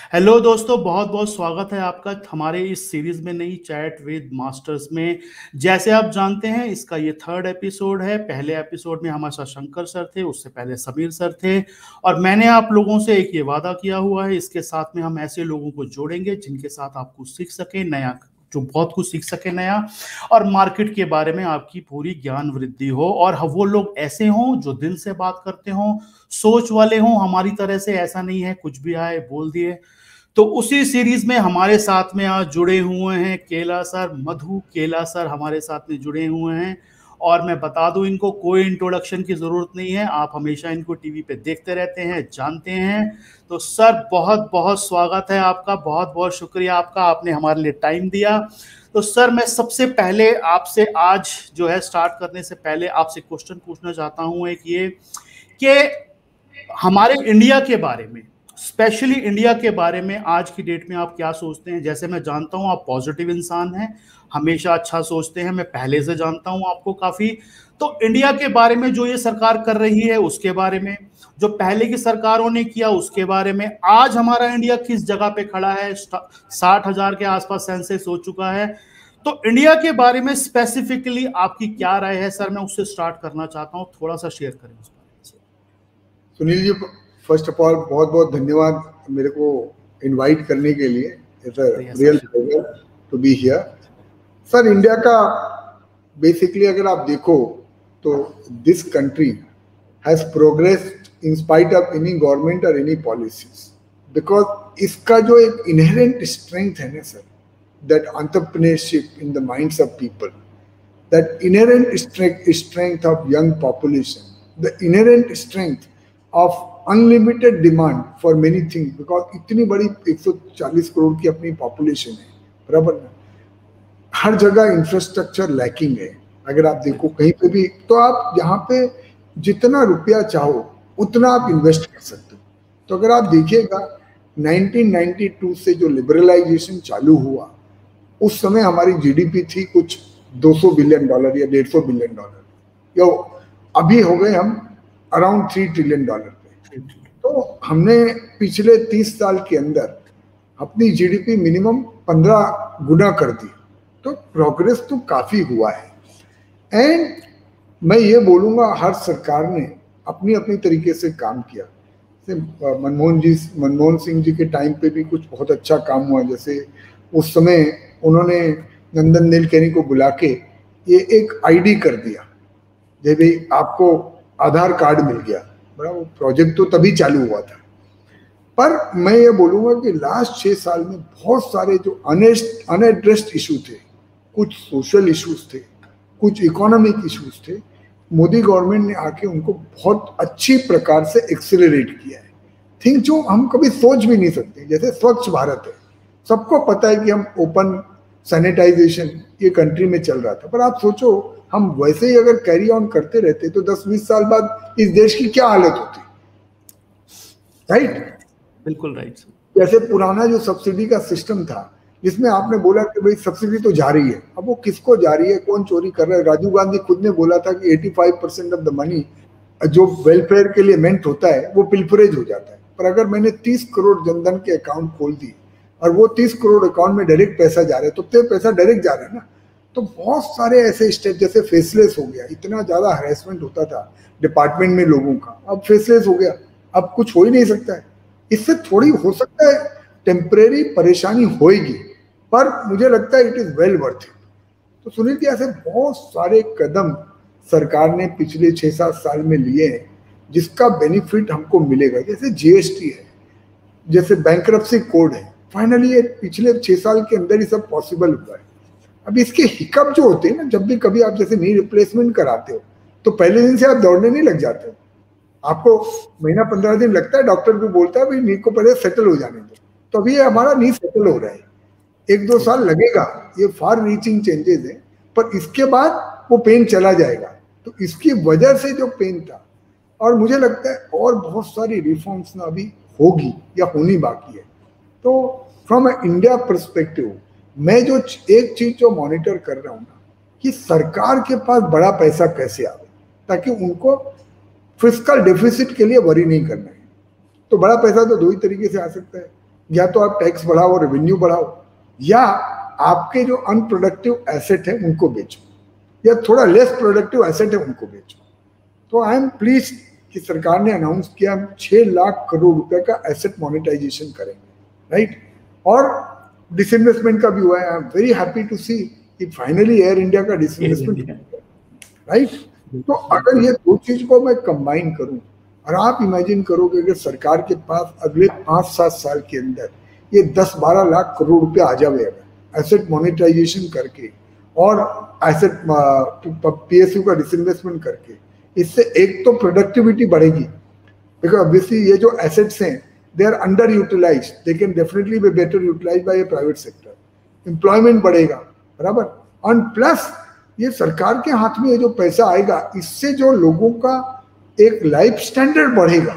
Hello दोस्तों, बहुत बहुत स्वागत है आपका हमारे इस सीरीज में, नई चैट विद मास्टर्स में। जैसे आप जानते हैं, इसका ये थर्ड एपिसोड है। पहले एपिसोड में हमारे साथ शंकर सर थे, उससे पहले समीर सर थे। और मैंने आप लोगों से एक ये वादा किया हुआ है, इसके साथ में हम ऐसे लोगों को जोड़ेंगे जिनके साथ आप कुछ सीख सके नया, जो बहुत कुछ सीख सके नया, और मार्केट के बारे में आपकी पूरी ज्ञान वृद्धि हो। और वो लोग ऐसे हों जो दिल से बात करते हों, सोच वाले हों, हमारी तरह से। ऐसा नहीं है कुछ भी आए बोल दिए। तो उसी सीरीज में हमारे साथ में आज जुड़े हुए हैं केला सर, मधु केला सर हमारे साथ में जुड़े हुए हैं। और मैं बता दूं, इनको कोई इंट्रोडक्शन की जरूरत नहीं है, आप हमेशा इनको टीवी पे देखते रहते हैं, जानते हैं। तो सर, बहुत बहुत स्वागत है आपका, बहुत बहुत शुक्रिया आपका, आपने हमारे लिए टाइम दिया। तो सर, मैं सबसे पहले आपसे आज जो है स्टार्ट करने से पहले आपसे क्वेश्चन पूछना चाहता हूं, एक ये कि हमारे इंडिया के बारे में, स्पेशली इंडिया के बारे में आज की डेट में आप क्या सोचते हैं। जैसे मैं जानता हूं आप पॉजिटिव इंसान हैं, हमेशा अच्छा सोचते हैं, मैं पहले से जानता हूं आपको काफी। तो इंडिया के बारे में जो ये सरकार कर रही है उसके बारे में, जो पहले की सरकारों ने किया उसके बारे में, आज हमारा इंडिया किस जगह पे खड़ा है। 60,000 के आसपास सेंसस हो चुका है। तो इंडिया के बारे में स्पेसिफिकली आपकी क्या राय है सर, मैं उससे स्टार्ट करना चाहता हूं, थोड़ा सा शेयर करें उस पर। Sunil ji, first of all बहुत बहुत धन्यवाद मेरे को इनवाइट करने के लिए। It's a real pleasure to be here. Sir, India का बेसिकली अगर आप देखो तो this country has progressed in spite of any government और एनी पॉलिसीज, बिकॉज इसका जो एक इनहेरेंट स्ट्रेंथ है ना sir, that entrepreneurship in the minds of people, that inherent strength of young population, the inherent strength of unlimited demand for many things, because इतनी बड़ी 140 करोड़ की अपनी पॉपुलेशन है, बराबर ना। हर जगह इंफ्रास्ट्रक्चर लैकिंग है। अगर आप देखो कहीं पे भी, तो आप यहाँ पे जितना रुपया चाहो उतना आप इन्वेस्ट कर सकते हो। तो अगर आप देखिएगा 1992 से जो लिबरलाइजेशन चालू हुआ, उस समय हमारी जीडीपी थी कुछ $200 बिलियन या $150 बिलियन, या अभी हो गए हम अराउंड $3 ट्रिलियन पे। तो हमने पिछले 30 साल के अंदर अपनी जीडीपी मिनिमम 15 गुना कर दी। तो प्रोग्रेस तो काफी हुआ है। एंड मैं ये बोलूंगा हर सरकार ने अपनी अपनी तरीके से काम किया। मनमोहन सिंह जी के टाइम पे भी कुछ बहुत अच्छा काम हुआ। जैसे उस समय उन्होंने नंदन नीलेकणी को बुला के ये एक आईडी कर दिया, जब भी आपको आधार कार्ड मिल गया। बड़ा वो प्रोजेक्ट तो तभी चालू हुआ था। पर मैं ये बोलूँगा कि लास्ट 6 साल में बहुत सारे जो अनएड्रेस्ड इशू थे, कुछ सोशल इश्यूज थे, कुछ इकोनॉमिक इश्यूज थे, मोदी गवर्नमेंट ने आके उनको बहुत अच्छी प्रकार से एक्सेलरेट किया है। थिंग जो हम कभी सोच भी नहीं सकते। जैसे स्वच्छ भारत है, सबको पता है कि हम ओपन सैनिटाइजेशन ये कंट्री में चल रहा था, पर आप सोचो हम वैसे ही अगर कैरी ऑन करते रहते तो 10-20 साल बाद इस देश की क्या हालत होती। राइट? बिल्कुल राइट। जैसे पुराना जो सब्सिडी का सिस्टम था, जिसमें आपने बोला कि भाई सब्सिडी तो जा रही है, अब वो किसको जा रही है, कौन चोरी कर रहा है। राजीव गांधी खुद ने बोला था कि 85% ऑफ द मनी जो वेलफेयर के लिए मेंट होता है वो पिलफरेज हो जाता है। पर अगर मैंने 30 करोड़ जनधन के अकाउंट खोल दी और वो 30 करोड़ अकाउंट में डायरेक्ट पैसा जा रहा है, तो पैसा डायरेक्ट जा रहा है ना। तो बहुत सारे ऐसे स्टेप, जैसे फेसलेस हो गया, इतना ज्यादा हरेसमेंट होता था डिपार्टमेंट में लोगों का, अब फेसलेस हो गया, अब कुछ हो ही नहीं सकता है। इससे थोड़ी हो सकता है टेम्परेरी परेशानी होएगी, पर मुझे लगता है it is well worth it. तो सुनील जी, ऐसे बहुत सारे कदम सरकार ने पिछले 6-7 साल में लिए हैं जिसका बेनिफिट हमको मिलेगा। जैसे जीएसटी है, जैसे बैंक्रप्सी कोड है, फाइनली ये पिछले 6 साल के अंदर ही सब पॉसिबल हुआ है। अब इसके हिकअप जो होते हैं ना, जब भी कभी आप जैसे नी रिप्लेसमेंट कराते हो तो पहले दिन से आप दौड़ने नहीं लग जाते हो, आपको महीना 15 दिन लगता है। डॉक्टर भी बोलता है भाई नी को पहले सेटल हो जाने दो। तो अभी ये हमारा नी सेटल हो रहा है, 1-2 साल लगेगा, ये फार रीचिंग चेंजेस है, पर इसके बाद वो पेन चला जाएगा। तो इसकी वजह से जो पेन था, और मुझे लगता है और बहुत सारी रिफॉर्म्स ना अभी होगी या होनी बाकी है। तो फ्रॉम इंडिया पर्सपेक्टिव मैं जो एक चीज जो मॉनिटर कर रहा हूँ ना, कि सरकार के पास बड़ा पैसा कैसे आवे, ताकि उनको फिस्कल डेफिसिट के लिए वरी नहीं करना है। तो बड़ा पैसा तो 2 ही तरीके से आ सकता है, या तो आप टैक्स बढ़ाओ, रेवेन्यू बढ़ाओ, या आपके जो अनप्रोडक्टिव एसेट है उनको बेचो, या थोड़ा लेस प्रोडक्टिव एसेट है उनको बेचो। तो आई एम प्लीज कि सरकार ने अनाउंस किया हम 6 लाख करोड़ रुपए का एसेट मोनेटाइजेशन करेंगे, राइट। और डिसइन्वेस्टमेंट का भी हुआ है। I am very happy to see कि फाइनली एयर इंडिया का डिसइन्वेस्टमेंट, राइट। तो अगर ये दो चीज को मैं कंबाइन करूं, और आप इमेजिन करो कि अगर सरकार के पास अगले 5-7 साल के अंदर ये 10-12 लाख करोड़ रुपए आ जाए एसेट मोनेटाइजेशन करके और एसेट पीएसयू का डिसइन्वेस्टमेंट करके, इससे एक तो प्रोडक्टिविटी बढ़ेगी, बिकॉज ऑब्वियसली ये जो एसेट्स हैं they are under utilise, they can definitely be better utilise by private sector, employment बढ़ेगा, बराबर। और प्लस ये सरकार के हाथ में ये जो पैसा आएगा, इससे जो लोगों का एक लाइफ स्टैंडर्ड बढ़ेगा,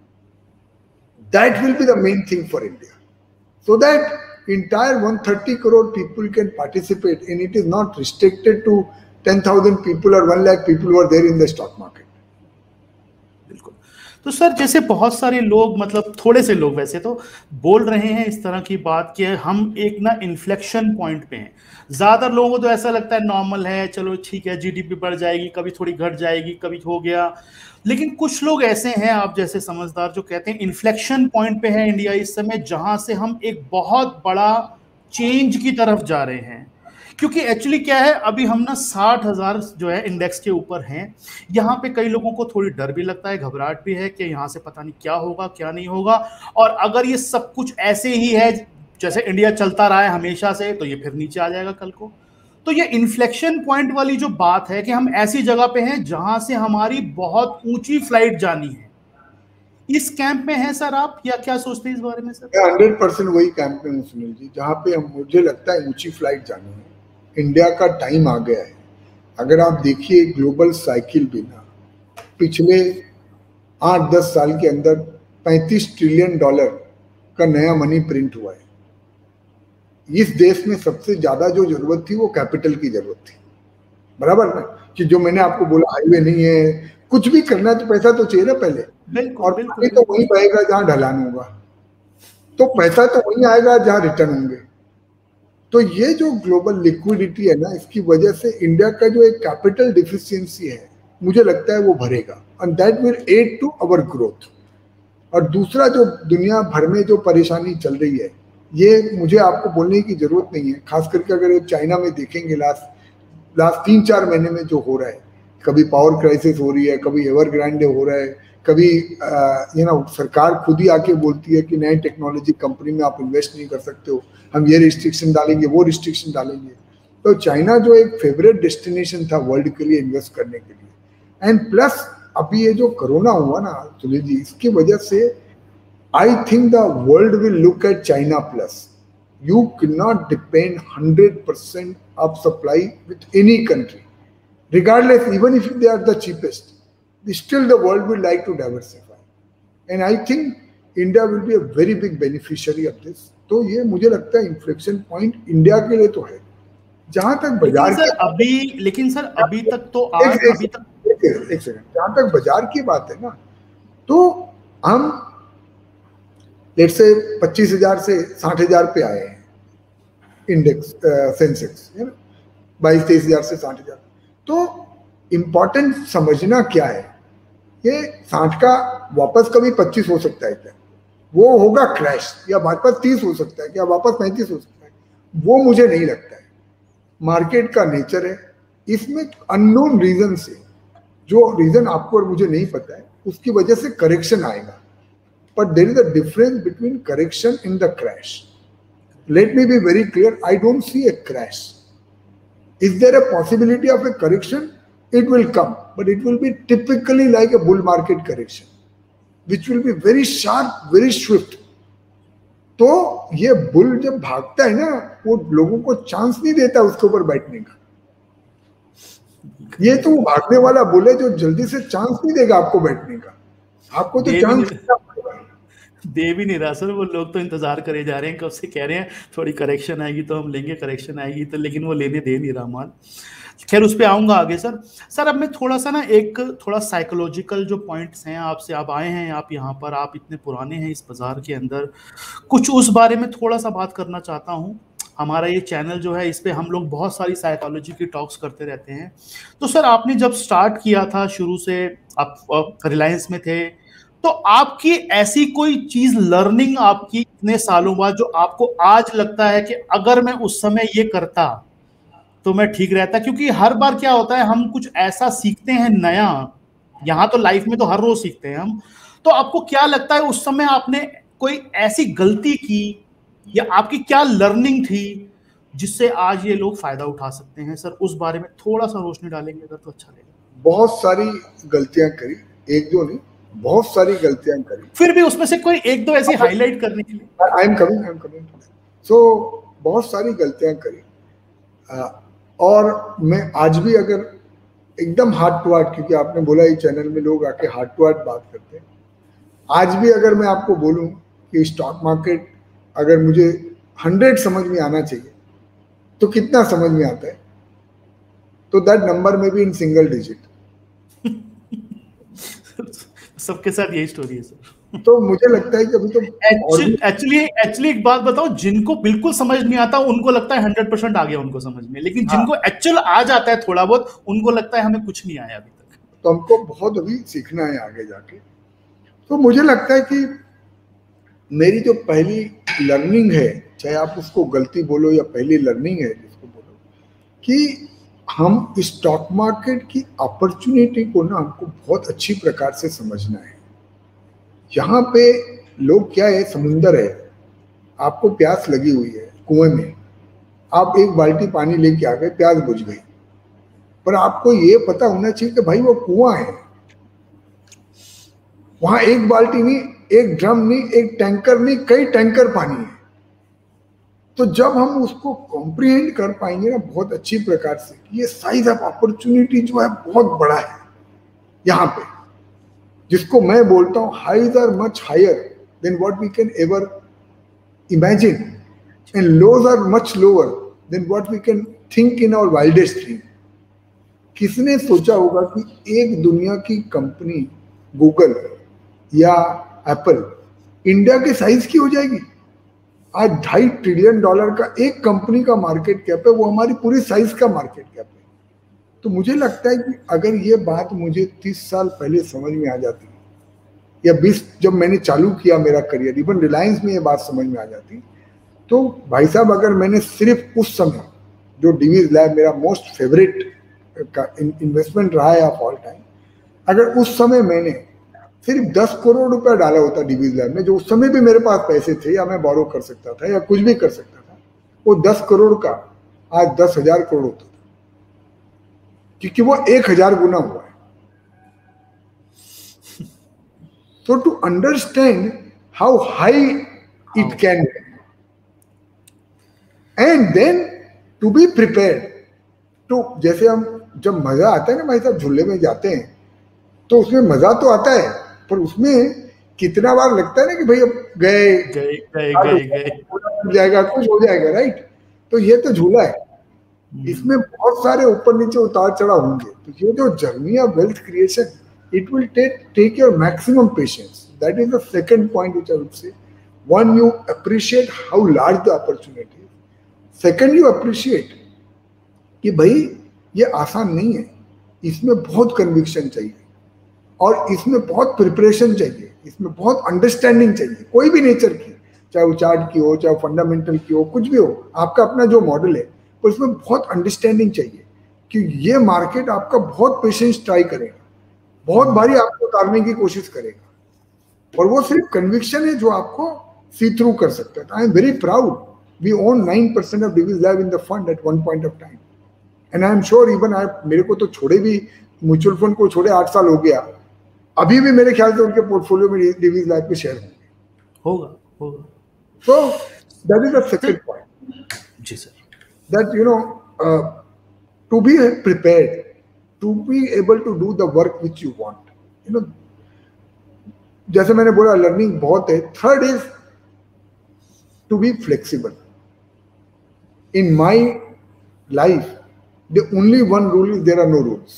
that will be the main thing for India, so that entire 130 crore people can participate, and it is not restricted to 10,000 people or 1 lakh people who are there in the stock market. बिल्कुल। तो sir जैसे बहुत सारे लोग, मतलब थोड़े से लोग वैसे तो बोल रहे हैं इस तरह की बात कि हम एक ना इन्फ्लेक्शन पॉइंट पे हैं। ज्यादा लोगों को तो ऐसा लगता है नॉर्मल है, चलो ठीक है, जीडीपी बढ़ जाएगी, कभी थोड़ी घट जाएगी, कभी हो गया। लेकिन कुछ लोग ऐसे हैं, आप जैसे समझदार, जो कहते हैं इन्फ्लेक्शन पॉइंट पे है इंडिया इस समय, जहां से हम एक बहुत बड़ा चेंज की तरफ जा रहे हैं। क्योंकि एक्चुअली क्या है, अभी हम ना 60,000 जो है इंडेक्स के ऊपर हैं। यहाँ पे कई लोगों को थोड़ी डर भी लगता है, घबराहट भी है कि यहाँ से पता नहीं क्या होगा क्या नहीं होगा, और अगर ये सब कुछ ऐसे ही है जैसे इंडिया चलता रहा है हमेशा से, तो ये फिर नीचे आ जाएगा कल को। तो ये इन्फ्लेक्शन पॉइंट वाली जो बात है कि हम ऐसी जगह पे हैं जहां से हमारी बहुत ऊंची फ्लाइट जानी है, इस कैंप में है सर आप, या क्या सोचते हैं इस बारे में सर? 100% वही कैंप में हूँ सुनील जी, जहाँ पे मुझे लगता है ऊंची फ्लाइट जानी है। इंडिया का टाइम आ गया है। अगर आप देखिए ग्लोबल साइकिल भी ना, पिछले 8-10 साल के अंदर $35 ट्रिलियन का नया मनी प्रिंट हुआ है। इस देश में सबसे ज्यादा जो जरूरत थी वो कैपिटल की जरूरत थी, बराबर ना। कि जो मैंने आपको बोला, हाईवे नहीं है, कुछ भी करना है तो पैसा तो चाहिए ना पहले, और पानी तो वहीं बहेगा जहां ढलान होगा, तो पैसा तो वहीं आएगा जहां रिटर्न होंगे। तो ये जो ग्लोबल लिक्विडिटी है ना, इसकी वजह से इंडिया का जो एक कैपिटल डिफिशियंसी है, मुझे लगता है वो भरेगा, and that will add to our growth. और दूसरा, जो दुनिया भर में जो परेशानी चल रही है, ये मुझे आपको बोलने की जरूरत नहीं है। खास करके अगर चाइना में देखेंगे, लास्ट 3-4 महीने में जो हो रहा है, कभी पावर क्राइसिस हो रही है, कभी एवरग्रांडे हो रहा है, कभी सरकार खुद ही आके बोलती है कि नए टेक्नोलॉजी कंपनी में आप इन्वेस्ट नहीं कर सकते हो, हम ये रिस्ट्रिक्शन डालेंगे, वो रिस्ट्रिक्शन डालेंगे। तो चाइना जो एक फेवरेट डेस्टिनेशन था वर्ल्ड के लिए इन्वेस्ट करने के लिए, एंड प्लस अभी ये जो कोरोना हुआ ना सुनील जी, इसकी वजह से I think the world will look at China plus. You cannot depend 100% of supply with any country, regardless, even if they are the cheapest. Still, the world will like to diversify, and I think India will be a very big beneficiary of this. तो ये मुझे लगता है inflection point India के लिए तो है। जहां तक बाजार लेकिन सर अभी तक तो एक सेकंड, जहां तक बाजार की बात है ना, तो हम लेट से 25,000 से 60,000 पे आए हैं इंडेक्स, सेंसेक्स है ना, 22-23,000 से 60,000। तो इम्पोर्टेंट समझना क्या है, ये 60 का वापस कभी 25 हो सकता है क्या, वो होगा क्रैश, या वापस 30 हो सकता है क्या, वापस 35 हो सकता है, वो मुझे नहीं लगता है। मार्केट का नेचर है, इसमें अननोन रीजन से, जो रीजन आपको और मुझे नहीं पता है, उसकी वजह से करेक्शन आएगा। But there is a difference between correction and the crash. Let me be very clear, I don't see a crash. Is there a possibility of a correction? It will come, but it will be typically like a bull market correction, which will be very sharp, very swift. तो ये bull जब भागता है ना, वो लोगों को chance नहीं देता उसके ऊपर बैठने का। ये तो भागने वाला बुल है जो जल्दी से चांस नहीं देगा आपको बैठने का, आपको तो चांस दे भी नहीं रहा सर। वो लोग तो इंतजार करे जा रहे हैं, कब से कह रहे हैं थोड़ी करेक्शन आएगी तो हम लेंगे, करेक्शन आएगी तो, लेकिन वो लेने दे नहीं रहा माल। खैर उस पे आऊंगा आगे सर। सर अब मैं थोड़ा सा ना एक थोड़ा साइकोलॉजिकल जो पॉइंट्स हैं आपसे, आप आए हैं, आप यहाँ पर, आप इतने पुराने हैं इस बाजार के अंदर, कुछ उस बारे में थोड़ा सा बात करना चाहता हूँ। हमारा ये चैनल जो है इस पे हम लोग बहुत सारी साइकोलॉजी की टॉक्स करते रहते हैं। तो सर आपने जब स्टार्ट किया था शुरू से, आप रिलायंस में थे, तो आपकी ऐसी कोई चीज लर्निंग आपकी इतने सालों बाद जो आपको आज लगता है कि अगर मैं उस समय ये करता तो मैं ठीक रहता? क्योंकि हर बार क्या होता है, हम कुछ ऐसा सीखते हैं नया, यहाँ तो लाइफ में तो हर रोज सीखते हैं हम। तो आपको क्या लगता है उस समय आपने कोई ऐसी गलती की, या आपकी क्या लर्निंग थी जिससे आज ये लोग फायदा उठा सकते हैं? सर उस बारे में थोड़ा सा रोशनी डालेंगे अगर तो अच्छा लगेगा। बहुत सारी गलतियां करी, एक दो नहीं, बहुत सारी गलतियां करी। फिर भी उसमें से कोई एक दो ऐसी हाईलाइट करने के लिए। I am coming. सो बहुत सारी गलतियां करी, और मैं आज भी अगर एकदम हार्ट टू हार्ट, क्योंकि आपने बोला ये चैनल में लोग आके हार्ट टू हार्ट बात करते हैं, आज भी अगर मैं आपको बोलूं कि स्टॉक मार्केट अगर मुझे 100 समझ में आना चाहिए तो कितना समझ में आता है, तो दैट नंबर में भी इन सिंगल डिजिट। सबके साथ यही स्टोरी है सर। तो मुझे लगता है कि अभी तो एक्चुअली एक बात बताओ, जिनको बिल्कुल समझ नहीं आता उनको लगता है 100% आ गया उनको समझ में, लेकिन जिनको एक्चुअल आ जाता है थोड़ा बहुत, उनको लगता है हमें कुछ नहीं आया अभी तक। तो हमको बहुत अभी सीखना है आगे जाके। तो मुझे लगता है कि मेरी जो पहली लर्निंग है, चाहे आप उसको गलती बोलो या पहली लर्निंग है जिसको बोलो, कि हम स्टॉक मार्केट की अपॉर्चुनिटी को ना हमको बहुत अच्छी प्रकार से समझना है। यहाँ पे लोग क्या है, समुंदर है, आपको प्यास लगी हुई है कुएं में, आप एक बाल्टी पानी लेके आ गए, प्यास बुझ गई, पर आपको ये पता होना चाहिए कि भाई वो कुआं है, वहां एक बाल्टी नहीं, एक ड्रम नहीं, एक टैंकर नहीं, कई टैंकर पानी है। तो जब हम उसको कॉम्प्रिहेंड कर पाएंगे ना बहुत अच्छी प्रकार से, ये साइज ऑफ अपॉर्चुनिटी जो है बहुत बड़ा है यहाँ पे, जिसको मैं बोलता हूँ highs are much higher than what we can ever imagine and lows are much lower than what we can think in our wildest dream. किसने सोचा होगा कि एक दुनिया की कंपनी गूगल या एप्पल इंडिया के साइज की हो जाएगी? आज $2.5 ट्रिलियन का एक कंपनी का मार्केट कैप है, वो हमारी पूरी साइज का मार्केट कैप है। तो मुझे लगता है कि अगर ये बात मुझे 30 साल पहले समझ में आ जाती, या 20, जब मैंने चालू किया मेरा करियर, इवन रिलायंस में ये बात समझ में आ जाती, तो भाई साहब अगर मैंने सिर्फ उस समय, जो डिवीज लैब मेरा मोस्ट फेवरेट का इन्वेस्टमेंट रहा है ऑफ ऑल टाइम, अगर उस समय मैंने सिर्फ 10 करोड़ रुपया डाला होता डिवीज लैब में, जो उस समय भी मेरे पास पैसे थे या मैं बोरो कर सकता था या कुछ भी कर सकता था, वो 10 करोड़ का आज 10,000 करोड़ होता था, क्योंकि वो 1,000 गुना हुआ है। So to understand how high it can be, and then to be prepared, तो जैसे हम जब मजा आता है ना भाई साहब झूले में जाते हैं, तो उसमें मजा तो आता है, पर उसमें कितना बार लगता है ना कि भाई अब गए जाएगा, कुछ हो जाएगा, राइट? तो ये तो झूला है, इसमें बहुत सारे ऊपर नीचे उतार चढ़ाव होंगे। तो ये जो journey of wealth creation, it will take your maximum patience. That is the second point which I would say. One, you appreciate how large the opportunity is. Second, you appreciate कि भाई ये आसान नहीं है, इसमें बहुत कन्विक्शन चाहिए, और इसमें बहुत प्रिपरेशन चाहिए, इसमें बहुत अंडरस्टैंडिंग चाहिए, कोई भी नेचर की, चाहे वो चार्ट की हो, चाहे फंडामेंटल की हो, कुछ भी हो, आपका अपना जो मॉडल है, पर इसमें बहुत अंडरस्टैंडिंग चाहिए कि ये मार्केट आपका बहुत पेशेंस ट्राई करेगा, बहुत बारी आपको उतारने की कोशिश करेगा, और वो सिर्फ कन्विक्शन है जो आपको सी थ्रू कर सकता है। I am very proud, we own 9% of Divi's lab in the fund at one point of time, and I am sure even मेरे को तो छोड़े भी, म्यूचुअल फंड को छोड़े 8 साल हो गया, अभी भी मेरे ख्याल से उनके पोर्टफोलियो में डिवीज लैब के शेयर होगा। So that is the second point. जी sir. That to be prepared, to be able to do the work which you want. जैसे मैंने बोला लर्निंग बहुत है। Third is to be flexible. In my life The only one rule is there are no rules.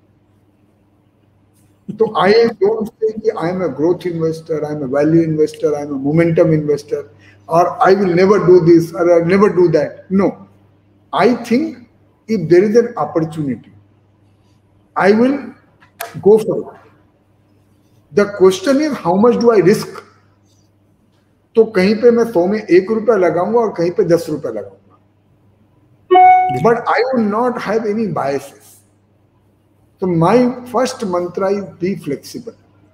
So I don't say that I am a growth investor, I am a value investor, I am a momentum investor, or I will never do this or I will never do that. No. I think if there is an opportunity, I will go for it. The question is how much do I risk? तो कहीं पे मैं 100 में 1 रुपया लगाऊंगा और कहीं पे 10 रुपया लगाऊंगा. But I will not have any biases. So my first mantra is be flexible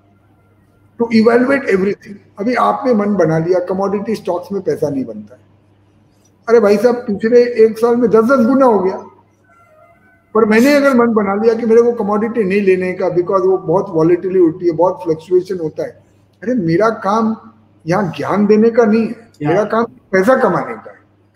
to evaluate everything. अभी आपने मन बना लिया कमोडिटी स्टॉक्स में पैसा नहीं बनता है. अरे भाई साहब पिछले 1 साल में 10-10 गुना हो गया. पर मैंने अगर मन बना लिया कि मेरे को कमोडिटी नहीं लेने का बिकॉज वो बहुत वॉलेटिलिटी होती है, बहुत फ्लक्चुएशन होता है. अरे मेरा काम यहाँ ज्ञान देने का नहीं है, मेरा काम पैसा कमाने का है.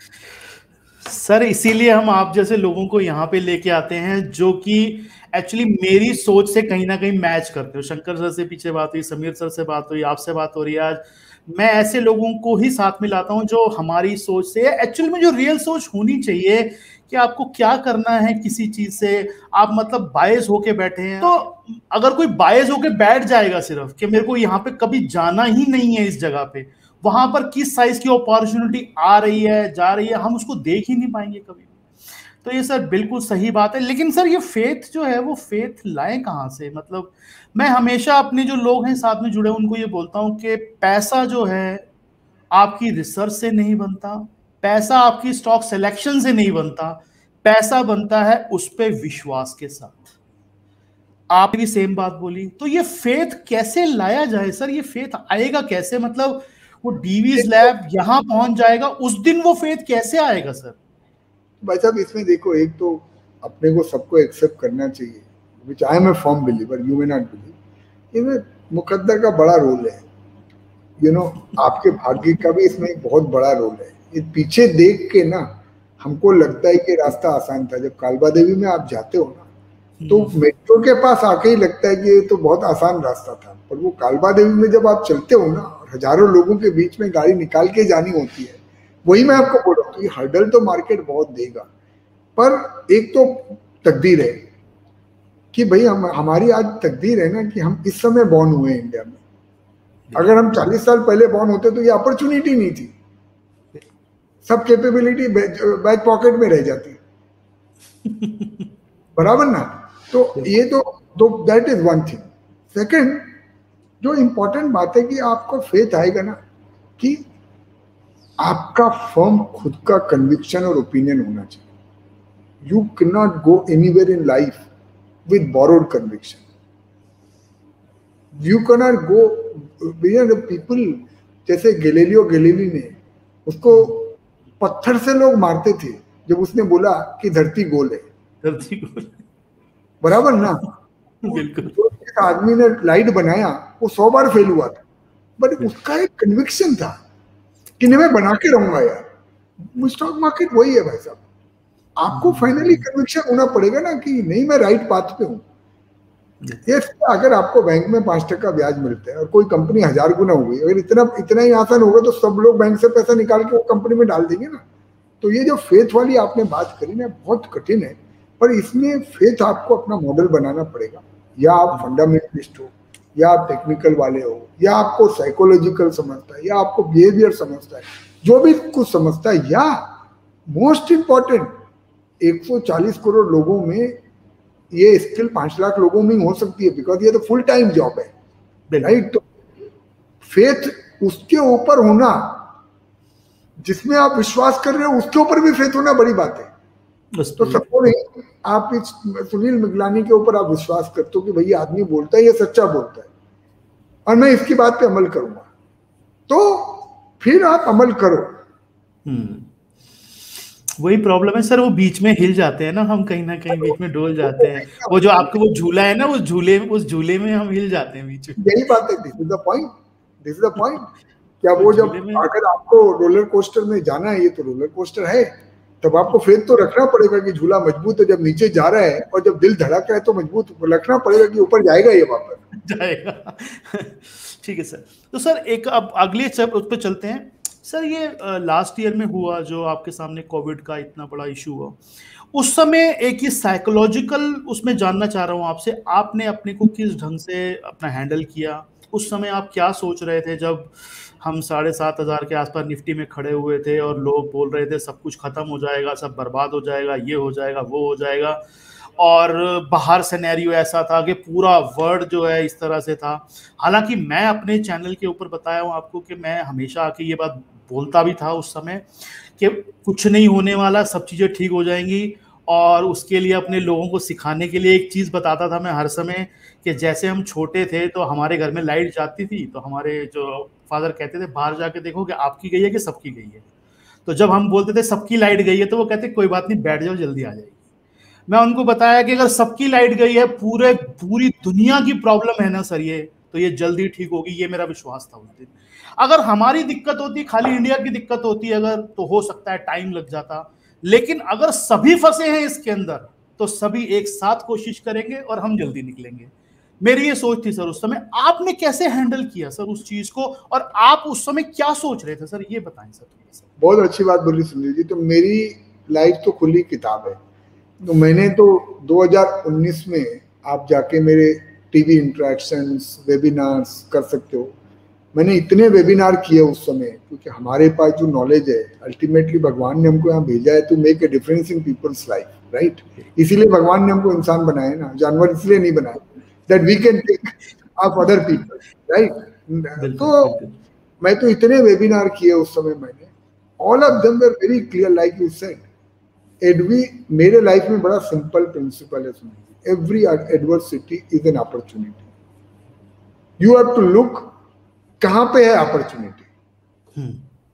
सर इसीलिए हम आप जैसे लोगों को यहाँ पे लेके आते हैं जो कि एक्चुअली मेरी सोच से कहीं ना कहीं मैच करते हो. शंकर सर से पीछे बात हुई, समीर सर से बात हुई, आपसे बात हो रही है आज. मैं ऐसे लोगों को ही साथ में लाता हूँ जो हमारी सोच से एक्चुअली में जो रियल सोच होनी चाहिए कि आपको क्या करना है किसी चीज से. आप मतलब बायस होके बैठे हैं तो अगर कोई बायस होके बैठ जाएगा सिर्फ कि मेरे को यहाँ पे कभी जाना ही नहीं है इस जगह पे, वहां पर किस साइज की अपॉर्चुनिटी आ रही है जा रही है हम उसको देख ही नहीं पाएंगे कभी. तो ये सर बिल्कुल सही बात है. लेकिन सर ये फेथ जो है वो फेथ लाए कहाँ से? मतलब मैं हमेशा अपने जो लोग हैं साथ में जुड़े उनको ये बोलता हूँ कि पैसा जो है आपकी रिसर्च से नहीं बनता, पैसा आपकी स्टॉक सिलेक्शन से नहीं बनता, पैसा बनता है उस पे विश्वास के साथ. आप भी सेम बात बोली. तो ये फेथ कैसे लाया जाए सर? ये फेथ आएगा कैसे? मतलब वो डीवीज लैब यहां पहुंच जाएगा उस दिन वो फेथ कैसे आएगा सर? भाई साहब इसमें देखो, एक तो अपने को सबको एक्सेप्ट करना चाहिए, which I am a firm believer, you may not believe, इसमें मुकद्दर का बड़ा रोल है. आपके भाग्य का भी इसमें एक बहुत बड़ा रोल है. ये पीछे देख के ना हमको लगता है कि रास्ता आसान था. जब कालबा देवी में आप जाते हो ना तो मेट्रो के पास आके ही लगता है कि ये तो बहुत आसान रास्ता था. पर वो कालबा देवी में जब आप चलते हो ना और हजारों लोगों के बीच में गाड़ी निकाल के जानी होती है, वही मैं आपको बोल रहा हूँ कि हर्डल तो मार्केट बहुत देगा. पर एक तो तकदीर है कि भाई हमारी आज तकदीर है ना कि हम इस समय बॉर्न हुए हैं इंडिया में. अगर हम 40 साल पहले बॉर्न होते तो ये अपॉर्चुनिटी नहीं थी. सब कैपेबिलिटी बैक पॉकेट में रह जाती. बराबर ना. तो ये तो that is one thing. Second जो इंपॉर्टेंट बात है कि आपको फेथ आएगा ना कि आपका फर्म खुद का कन्विक्शन और ओपिनियन होना चाहिए. You can not go anywhere in life with borrowed conviction. You can not go people जैसे गैलीलियो गैलीली ने उसको पत्थर से लोग मारते थे जब उसने बोला कि धरती गोल है. धरती गोल बराबर ना. बिल्कुल. एक आदमी ने लाइट बनाया वो 100 बार फेल हुआ था, बट उसका एक कन्विक्शन था कि नहीं मैं बना के रहूंगा यार. स्टॉक मार्केट वही है भाई साहब. आपको फाइनली कन्विक्शन होना पड़ेगा ना कि नहीं मैं राइट पाथ पे हूँ. अगर आपको बैंक में 5% ब्याज मिलता है और कोई कंपनी 1000 गुना हो गई, अगर इतना ही आसान होगा तो सब लोग बैंक से पैसा निकाल के वो कंपनी में डाल देंगे ना. तो ये जो फेथ वाली आपने बात करी ना बहुत कठिन है, पर इसमें फेथ आपको अपना मॉडल बनाना पड़ेगा. या आप फंडामेंटलिस्ट हो, या आप टेक्निकल वाले हो, या आपको साइकोलॉजिकल समझता है, या आपको बिहेवियर समझता है, जो भी कुछ समझता है, या मोस्ट इंपॉर्टेंट 140 करोड़ लोगों में ये स्किल 5 लाख लोगों में हो सकती है, बिकॉज ये तो फुल टाइम जॉब है. राइट. तो फेथ उसके ऊपर होना जिसमें आप विश्वास कर रहे हो उसके ऊपर भी फेथ होना बड़ी बात है. तो सपोज आप इस सुनील मिगलानी के ऊपर आप विश्वास करते हो कि भैया आदमी बोलता है ये सच्चा बोलता है और मैं इसकी बात पे अमल करूंगा, तो फिर आप अमल करो. वही प्रॉब्लम है सर, वो बीच में हिल जाते हैं ना, हम कहीं ना कहीं बीच में डोल जाते हैं. वो जो आपको वो झूला है ना, उस झूले में हम हिल जाते हैं बीच में. यही बात है. This is the point. क्या वो जब अगर आपको रोलर कोस्टर में जाना है, ये तो रोलर कोस्टर है, तब आपको फेथ तो रखना पड़ेगा कि झूला मजबूत है. जब नीचे जा रहा है और जब दिल धड़क रहा है तो मजबूत रखना पड़ेगा कि ऊपर जाएगा ये वापस जाएगा. ठीक है सर. तो सर एक अब अगले उस पर चलते हैं. सर ये लास्ट ईयर में हुआ जो आपके सामने कोविड का इतना बड़ा इशू हुआ, उस समय एक ये साइकोलॉजिकल उसमें जानना चाह रहा हूँ आपसे, आपने अपने को किस ढंग से अपना हैंडल किया? उस समय आप क्या सोच रहे थे जब हम 7,500 के आसपास निफ्टी में खड़े हुए थे और लोग बोल रहे थे सब कुछ खत्म हो जाएगा, सब बर्बाद हो जाएगा, ये हो जाएगा, वो हो जाएगा, और बाहर सिनेरियो ऐसा था कि पूरा वर्ल्ड जो है इस तरह से था। हालांकि मैं अपने चैनल के ऊपर बताया हूँ आपको कि मैं हमेशा आके ये बात बोलता भी था उस समय कि कुछ नहीं होने वाला, सब चीज़ें ठीक हो जाएंगी, और उसके लिए अपने लोगों को सिखाने के लिए एक चीज़ बताता था मैं हर समय कि जैसे हम छोटे थे तो हमारे घर में लाइट जाती थी तो हमारे जो फादर कहते थे बाहर जाके देखो कि आपकी गई है कि सबकी गई है। तो जब हम बोलते थे सबकी लाइट गई है तो वो कहते कोई बात नहीं, बैठ जाओ, जल्दी आ जाएगी। मैं उनको बताया कि अगर सबकी लाइट गई है, पूरी दुनिया की प्रॉब्लम है ना सर ये, तो ये जल्दी ठीक होगी, ये मेरा विश्वास था उस दिन। अगर हमारी दिक्कत होती, खाली इंडिया की दिक्कत होती अगर, तो हो सकता है टाइम लग जाता, लेकिन अगर सभी फंसे हैं इसके अंदर तो सभी एक साथ कोशिश करेंगे और हम जल्दी निकलेंगे। मेरी ये सोच थी सर उस समय। आपने कैसे हैंडल किया सर उस चीज को, और आप उस समय क्या सोच रहे थे सर, ये बताएं सर थोड़ा सा। बहुत अच्छी बात बोली सुनील जी। तो मेरी लाइफ तो खुली किताब है। तो मैंने तो 2019 में आप जाके मेरे टीवी इंटरेक्शंस, वेबिनार्स कर सकते हो। मैंने इतने वेबिनार किए उस समय, क्योंकि हमारे पास जो नॉलेज है, अल्टीमेटली भगवान ने हमको यहाँ भेजा है to make a difference in people's life, right. इसीलिए भगवान ने हमको इंसान बनाया ना, जानवर इसलिए नहीं बनाया, that we can take off other people, right. तो मैं तो इतने वेबिनार किए उस समय मैंने, all of them were very clear, like you said. एडवी, मेरे लाइफ में बड़ा सिंपल प्रिंसिपल है सुनिए, every adversity is an opportunity. You have to look कहां पे है अपॉर्चुनिटी।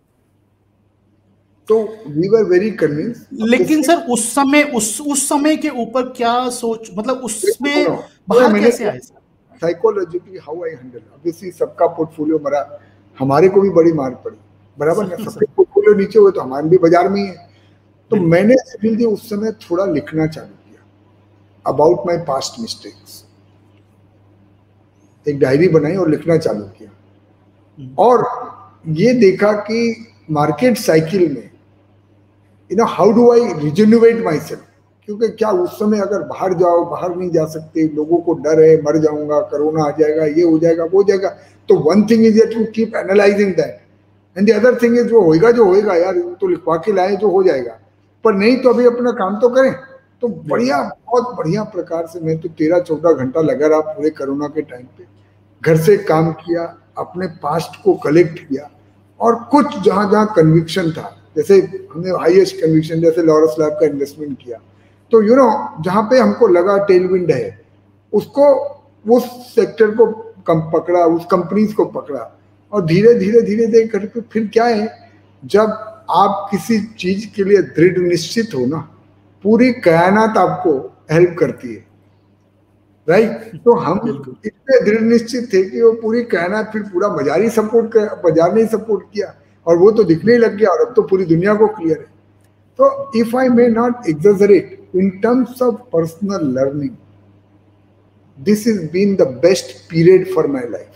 तो वी वर वेरी कन्विंस। लेकिन सर उस समय के ऊपर क्या सोच, मतलब उसमें बाहर कैसे आए sir? Psychologically how I handle, obviously सबका पोर्टफोलियो मरा, हमारे को भी बड़ी मार पड़ी, बराबर ना। सबके पोर्टफोलियो नीचे हुए तो हमारे भी बाजार में ही है। तो मैंने सुनील जी उस समय थोड़ा लिखना चालू किया अबाउट माई पास्ट मिस्टेक्स। एक डायरी बनाई और लिखना चालू किया, और ये देखा कि मार्केट साइकिल में how do I rejuvenate myself. क्योंकि क्या उस समय अगर बाहर जाओ, बाहर नहीं जा सकते, लोगों को डर है मर जाऊंगा, कोरोना आ जाएगा, ये हो जाएगा, वो हो जाएगा। तो one thing is to keep analysing that, and the other thing is जो होएगा यार, तो लिखवा के लाए जो हो जाएगा, पर नहीं तो अभी अपना काम तो करें। तो बढ़िया, बहुत बढ़िया प्रकार से मैं तो 13-14 घंटा लगा रहा पूरे कोरोना के टाइम पे, घर से काम किया, अपने पास्ट को कलेक्ट किया, और कुछ जहां जहां कन्विक्शन था, जैसे हमने हाईएस्ट कन्विक्शन जैसे लॉरस लैब का इन्वेस्टमेंट किया, तो जहां पे हमको लगा टेलविंड है, उसको, उस सेक्टर को पकड़ा, उस कंपनीज को पकड़ा, और धीरे धीरे करके फिर क्या है, जब आप किसी चीज के लिए दृढ़ निश्चित हो ना, पूरी कायनात आपको हेल्प करती है, राइट। तो हम इतने दृढ़ निश्चित थे कि वो पूरी कायनात, फिर पूरा बाजार ही सपोर्ट कर, बाजार ने ही सपोर्ट किया, और वो तो दिखने ही लग गया, और अब तो पूरी दुनिया को क्लियर है। तो if I may not exaggerate in terms of personal learning, this is been the best period for my life.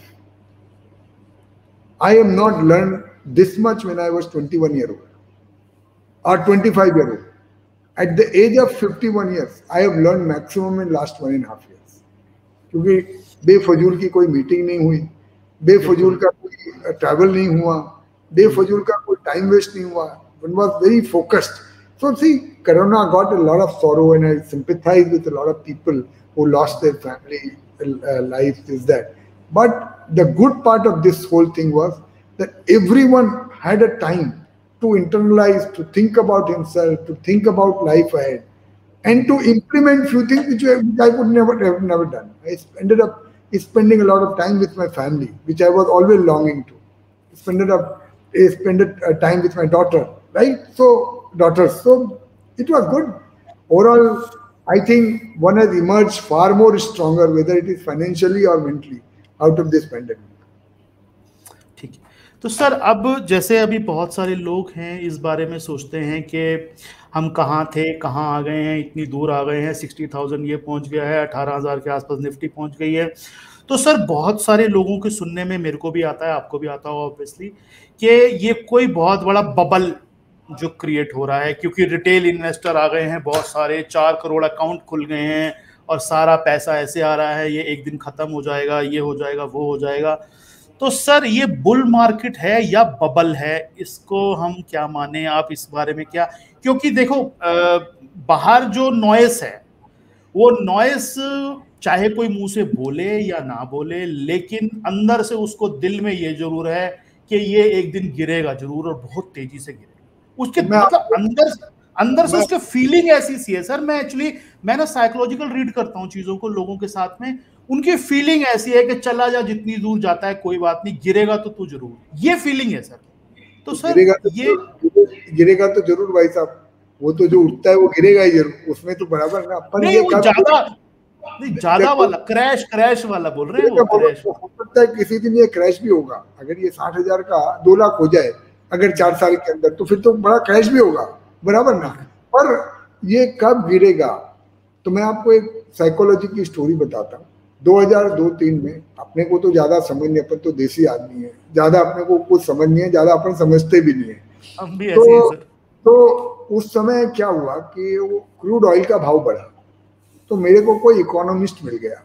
I have not learned this much when I was 21 year old or 25 year old. At the age of 51 years, I have learned maximum in last 1.5 years. क्योंकि बेफजूल की कोई meeting नहीं हुई, बेफजूल का कोई travel नहीं हुआ, बेफजूल का कोई टाइम वेस्ट नहीं हुआ. One was very focused. So see, Corona got a lot of sorrow, and I sympathize with a lot of people who lost their family life. Is that? But the good part of this whole thing was that everyone had a time to internalize, to think about himself, to think about life ahead, and to implement few things which I would have never done. I ended up spending a lot of time with my family, which I was always longing to. Spend time with my daughter, right? So daughters. So it was good. Overall, I think one has emerged far more stronger, whether it is financially or mentally, out of this pandemic. ठीक है, तो sir अब जैसे अभी बहुत सारे लोग हैं इस बारे में सोचते हैं कि हम कहाँ थे, कहाँ आ गए हैं, इतनी दूर आ गए हैं, 60,000 ये पहुंच गया है, 18,000 के आसपास निफ्टी पहुंच गई है, तो सर बहुत सारे लोगों के सुनने में, मेरे को भी आता है, आपको भी आता होगा ऑब्वियसली, कि ये कोई बहुत बड़ा बबल जो क्रिएट हो रहा है, क्योंकि रिटेल इन्वेस्टर आ गए हैं बहुत सारे, 4 करोड़ अकाउंट खुल गए हैं और सारा पैसा ऐसे आ रहा है, ये एक दिन खत्म हो जाएगा, ये हो जाएगा, वो हो जाएगा। तो सर ये बुल मार्केट है या बबल है, इसको हम क्या माने, आप इस बारे में क्या? क्योंकि देखो बाहर जो नॉइस है, वो नॉइस चाहे कोई मुंह से बोले या ना बोले, लेकिन अंदर से उसको दिल में ये जरूर है कि ये एक दिन गिरेगा जरूर, और बहुत तेजी से गिरेगा। उसके मैं मतलब अंदर से मैं उसके फीलिंग ऐसी सी है सर। मैं ना साइकोलॉजिकल रीड करता हूँ चीजों को लोगों के साथ में, उनकी फीलिंग ऐसी है कि चला जा, जितनी दूर जाता है कोई बात नहीं, गिरेगा तो तू जरूर, ये फीलिंग है सर। तो सर ये गिरेगा तो जरूर भाई साहब, वो तो जो उठता है वो गिरेगा ही जरूर, उसमें तो बराबर ना। पर नहीं, ये वो ज्यादा वाला क्रैश वाला बोल रहे हैं, वो क्रैश। हो सकता है किसी दिन ये क्रैश भी होगा। अगर ये 60,000 का 2 लाख हो जाए अगर 4 साल के अंदर, तो फिर तो बड़ा क्रैश भी होगा, बराबर ना। पर ये कब गिरेगा, तो मैं आपको एक साइकोलॉजी की स्टोरी बताता हूँ। 2002-3 में, अपने को तो ज्यादा समझ नहीं, अपन तो देसी आदमी है, ज्यादा अपने को कुछ समझ नहीं है, ज्यादा अपन समझते भी नहीं है। हम भी ऐसे हैं सर। तो उस समय क्या हुआ कि वो क्रूड ऑयल का भाव बढ़ा, तो मेरे को कोई इकोनॉमिस्ट मिल गया।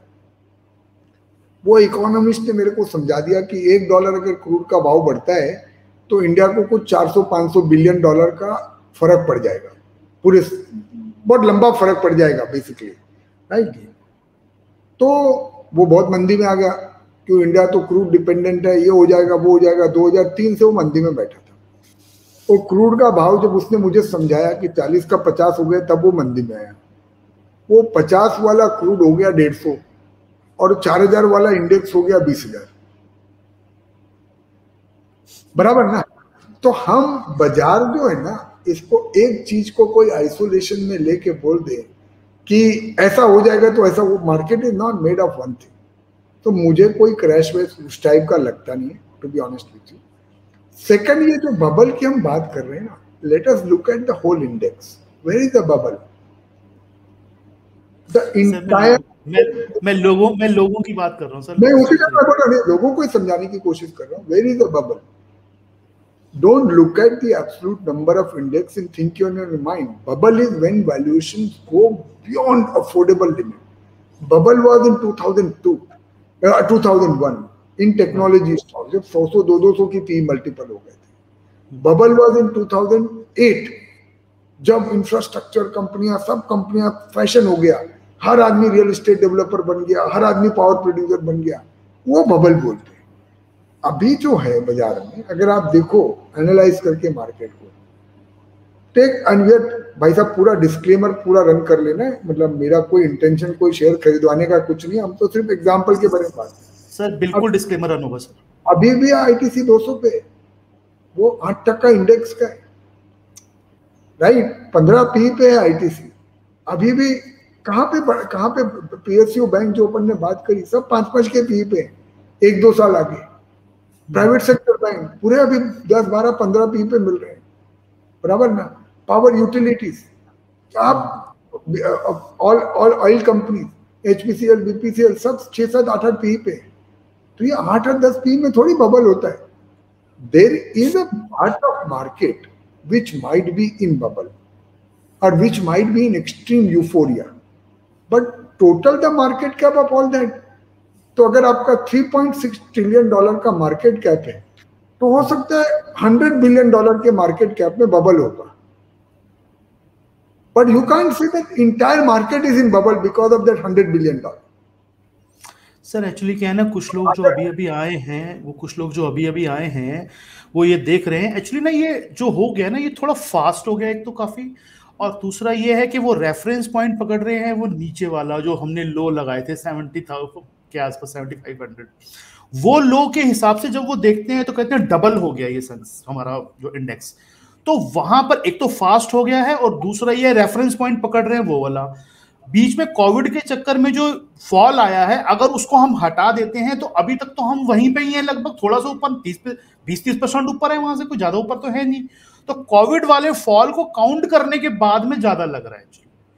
वो इकोनॉमिस्ट ने मेरे को समझा दिया कि $1 अगर क्रूड का भाव बढ़ता है तो इंडिया को कुछ 400-500 बिलियन डॉलर का फर्क पड़ जाएगा, पूरे बहुत लंबा फर्क पड़ जाएगा बेसिकली, राइट। तो वो बहुत मंदी में आ गया, क्यों, इंडिया तो क्रूड डिपेंडेंट है, ये हो जाएगा, वो हो जाएगा। 2003 से वो मंदी में बैठा था। वो क्रूड का भाव जब उसने मुझे समझाया कि 40 का 50 हो गया, तब वो मंदी में आया। वो 50 वाला क्रूड हो गया 150, और 4000 वाला इंडेक्स हो गया 20,000, बराबर ना। तो हम बाजार जो है ना, इसको एक चीज को कोई आइसोलेशन में लेके बोल दे कि ऐसा हो जाएगा, तो ऐसा, वो market is not made of one thing. तो मुझे कोई क्रैश वैश उस टाइप का लगता नहीं है, to be honest with you. Second, ये जो बबल की हम बात कर रहे हैं ना, let us look at the whole index, where is the bubble, the entire. मैं लोगों की बात कर रहा हूँ सर। मैं उसी का लोगों को समझाने की कोशिश कर रहा हूँ, where is the bubble. Don't look at the absolute number of index and think in your mind. Bubble is when valuations go beyond affordable limit. Bubble was in 2002, 2001 in technology stocks, जब 100 200 की P multiple हो गए थे। Bubble was in 2008, जब infrastructure कंपनियां, सब कंपनियां fashion हो गया, हर आदमी रियल एस्टेट डेवलपर बन गया, हर आदमी पावर प्रोड्यूसर बन गया, वो बबल बोलते हैं। अभी जो है बाजार में, अगर आप देखो एनालाइज करके मार्केट को, टेक अनवेट भाई साहब, पूरा डिस्क्लेमर पूरा रन कर लेना है, मतलब मेरा कोई इंटेंशन कोई शेयर खरीदवाने का कुछ नहीं, हम तो सिर्फ एग्जांपल के बारे में बात कर सर। बिल्कुल डिस्क्लेमर रन होगा सर। अभी भी आईटीसी 200 पे, वो 8% इंडेक्स का है, राइट। 15 पी पे है आईटीसी अभी भी। कहाँ पे पीएसयू बैंक जो अपन ने बात करी, सब 5-5 के पी पे, 1-2 साल आगे। प्राइवेट सेक्टर बैंक पूरे अभी 10-12-15 पी पे मिल रहे हैं, बराबर ना। पावर यूटिलिटीज, आप all oil company, HPCL, BPCL, सब 6-7-8 पी पे। तो ये 8-10 पी में थोड़ी बबल होता है। There is a part of market which might be in bubble और which might be in extreme euphoria, but total the market cap of all that, तो अगर आपका $3.6 ट्रिलियन का मार्केट कैप है, तो हो सकता है $100 बिलियन के मार्केट कैप में बबल होगा, but you can't say that entire market is in bubble because of that $100 billion. Sir actually क्या है ना, कुछ लोग जो अभी अभी आए हैं, वो ये देख रहे हैं एक्चुअली ना, ये जो हो गया ना, ये थोड़ा फास्ट हो गया एक तो काफी, और दूसरा ये है कि वो रेफरेंस पॉइंट पकड़ रहे हैं, वो नीचे वाला जो हमने लो लगाए थे 70,000 के आसपास, 7500, वो लो के हिसाब से जब वो देखते हैं तो कहते हैं डबल हो गया ये सेंस हमारा जो इंडेक्स। तो वहां पर एक तो फास्ट हो गया है, और दूसरा ये रेफरेंस पॉइंट पकड़ रहे हैं वो वाला। बीच में कोविड के चक्कर में जो फॉल आया है, अगर उसको हम हटा देते हैं तो अभी तक तो हम वहीं पे ही हैं, लगभग थोड़ा सा ऊपर 20-30% ऊपर है, वहां से कोई ज्यादा ऊपर तो है नहीं। तो कोविड वाले फॉल को काउंट करने के बाद में ज्यादा लग रहा है।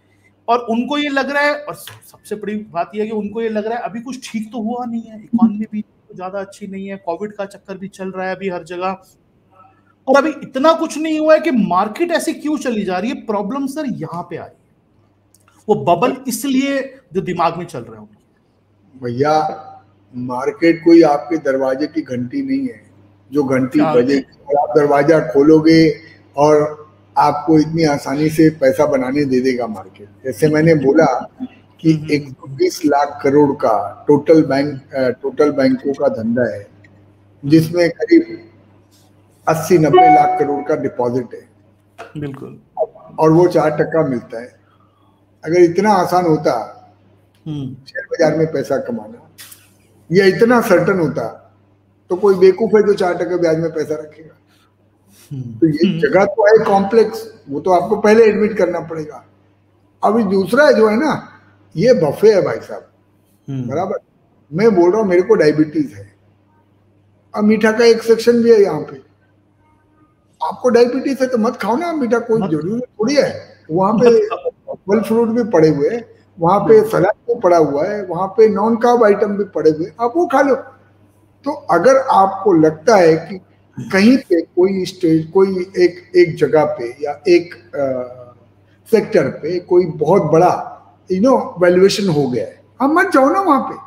और उनको ये लग रहा है, और सबसे बड़ी बात यह है कि उनको ये लग रहा है अभी कुछ ठीक तो हुआ नहीं है, इकोनॉमी भी ज्यादा अच्छी नहीं है, कोविड का चक्कर भी चल रहा है अभी हर जगह, और अभी इतना कुछ नहीं हुआ है कि मार्केट ऐसे क्यों चली जा रही है। प्रॉब्लम सर यहाँ पे आ रही है, वो बबल इसलिए जो दिमाग में चल रहा है। भैया मार्केट कोई आपके दरवाजे की घंटी नहीं है जो घंटी बजेगी और आप दरवाजा खोलोगे और आपको इतनी आसानी से पैसा बनाने दे देगा मार्केट। जैसे मैंने बोला कि 120 लाख करोड़ का टोटल बैंकों का धंधा है, जिसमें करीब 80-90 लाख करोड़ का डिपॉजिट है। बिल्कुल। और वो 4% मिलता है। अगर इतना आसान होता शेयर बाजार में पैसा कमाना, या इतना सर्टन होता, तो कोई बेवकूफ है जो 4% ब्याज में पैसा रखेगा। तो ये जगह तो है कॉम्प्लेक्स, वो तो आपको पहले एडमिट करना पड़ेगा। अभी दूसरा जो है ना, ये बफे है भाई साहब, बराबर। मैं बोल रहा हूँ मेरे को डायबिटीज है, अब मीठा का एक सेक्शन भी है यहाँ पे। आपको डायबिटीज है तो मत खाओ ना मीठा, कोई जरूरी थोड़ी है। वहाँ पे फल फ्रूट भी पड़े हुए हैं, वहाँ पे सलाद भी पड़ा हुआ है, वहाँ पे नॉन कार्ब आइटम भी पड़े हुए, आप वो खा लो। तो अगर आपको लगता है कि कहीं पे कोई स्टेज, कोई एक जगह पे या एक सेक्टर पे कोई बहुत बड़ा वैल्यूएशन हो गया है, आप मत जाओ ना वहां पे।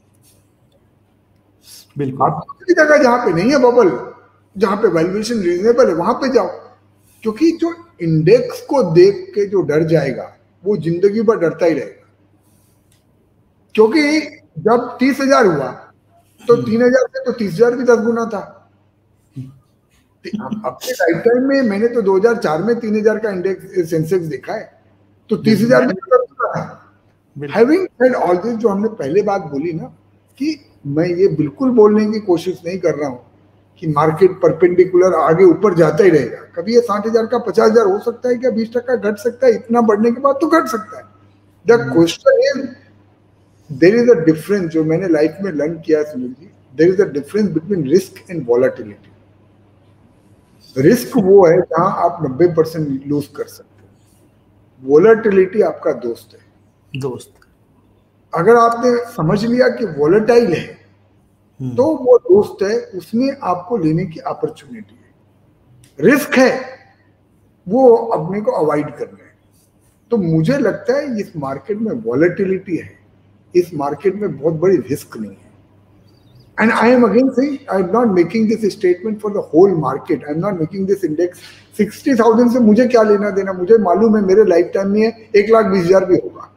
बिल्कुल। आप दूसरी जगह जहां पे नहीं है बबल, जहां पे वैल्यूएशन रीजनेबल है, वहां पे जाओ। क्योंकि जो इंडेक्स को देख के जो डर जाएगा वो जिंदगी भर डरता ही रहेगा। क्योंकि जब 30,000 हुआ तो 3,000 से तो 30,000 भी 10 गुना था। अपने लाइफ टाइम में मैंने तो 2004 में 3,000 का इंडेक्स सेंसेक्स देखा है, तो 30,000 में 10 गुना था। हैविंग सेड ऑल दिस, जो हमने पहले बात बोली ना, कि मैं ये बिल्कुल बोलने की कोशिश नहीं कर रहा हूँ कि मार्केट परपेंडिकुलर आगे ऊपर जाता ही रहेगा। कभी ये 60,000 का 50,000 हो सकता है, क्या 20% घट सकता है, इतना बढ़ने के बाद तो घट सकता है। The question is, there is a difference, जो मैंने लाइफ में लर्न किया Sunil ji, there is a difference between risk and volatility. Risk वो है जहां आप 90% लूज कर सकते हो, वॉलेटिलिटी आपका दोस्त है। अगर आपने समझ लिया कि वॉलेटाइल है तो वो दोस्त है, उसमें आपको लेने की अपॉर्चुनिटी है। रिस्क है वो अपने को अवॉइड करना है। तो मुझे लगता है इस मार्केट में वॉलेटिलिटी है, इस मार्केट में बहुत बड़ी रिस्क नहीं है। And I am again saying, I am not making this statement for the whole market. I am not making this index 60,000 से मुझे क्या लेना देना। मुझे मालूम है मेरे लाइफ टाइम में 1,20,000 भी होगा।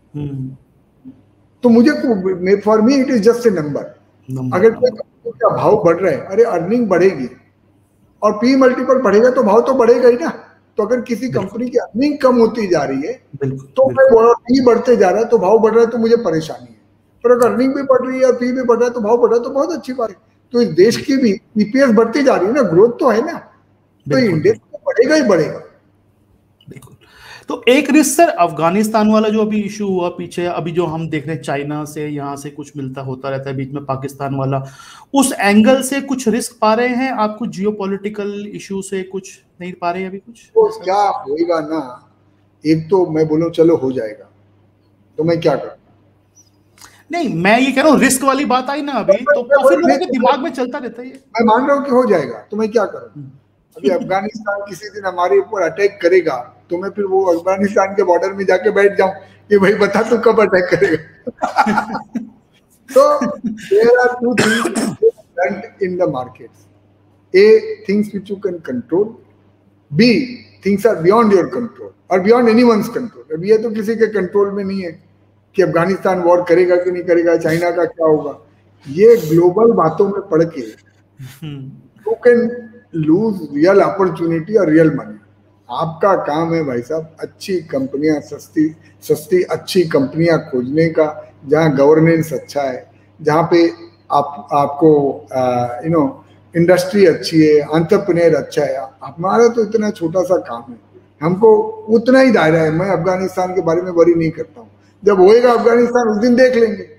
तो मुझे, for me it is just a number. अगर कोई कंपनी का भाव बढ़ रहा है, अरे अर्निंग बढ़ेगी और पी मल्टीपल बढ़ेगा तो भाव तो बढ़ेगा ही ना। तो अगर किसी कंपनी की अर्निंग कम होती जा रही है तो मैं बोल रहा हूँ पी बढ़ते जा रहा है तो भाव बढ़ रहा है, तो मुझे परेशानी है। पर अगर अर्निंग भी बढ़ रही है और पी भी बढ़ रहा है तो भाव बढ़ रहा है, तो बहुत अच्छी बात है। तो इस देश की भी ईपीएस बढ़ती जा रही है ना, ग्रोथ तो है ना, तो इंडेक्स तो बढ़ेगा ही बढ़ेगा। बिल्कुल। तो एक रिस्क सर, अफगानिस्तान वाला जो अभी इशू हुआ पीछे, अभी जो हम देख रहे हैं चाइना से यहाँ से कुछ मिलता होता रहता है, बीच में पाकिस्तान वाला, उस एंगल से कुछ रिस्क पा रहे हैं आप? कुछ जियोपॉलिटिकल इशू से कुछ नहीं पा रहे हैं अभी कुछ? तो क्या होएगा ना, एक तो मैं बोलूं चलो हो जाएगा, तो मैं क्या करूं? नहीं, मैं ये कह रहा हूँ रिस्क वाली बात आई ना अभी, तो फिर लोगों के दिमाग में चलता रहता है। मैं मान रहा हूँ कि हो जाएगा, तो मैं क्या करूं? अभी अफगानिस्तान किसी दिन हमारे ऊपर अटैक करेगा तो मैं फिर वो अफगानिस्तान के बॉर्डर में जाके बैठ जाऊं कि भाई बता तू कब अटैक करेगा। तो there are two things in the markets. A, things which you can control. B, things are beyond your control or beyond anyone's control. अब ये तो किसी के कंट्रोल में नहीं है कि अफगानिस्तान वॉर करेगा कि नहीं करेगा, चाइना का क्या होगा। ये ग्लोबल बातों में पढ़ के you can lose real opportunity और real money. आपका काम है भाई साहब अच्छी कंपनियां, सस्ती अच्छी कंपनियां खोजने का, जहां गवर्नेंस अच्छा है, जहां पे आपको इंडस्ट्री अच्छी है, एंटरप्रेन्योर अच्छा है। हमारा तो इतना छोटा सा काम है, हमको उतना ही दायरा है। मैं अफगानिस्तान के बारे में वरी नहीं करता हूँ, जब होएगा अफगानिस्तान उस दिन देख लेंगे।